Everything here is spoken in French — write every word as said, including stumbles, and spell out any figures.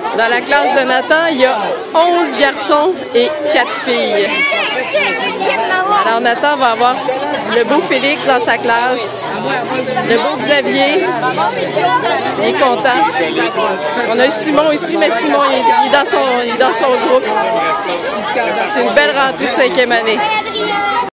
Dans la classe de Nathan, il y a onze garçons et quatre filles. Alors Nathan va avoir le beau Félix dans sa classe, le beau Xavier, il est content. On a Simon ici, mais Simon il est dans son, il est dans son groupe. C'est une belle rentrée de cinquième année.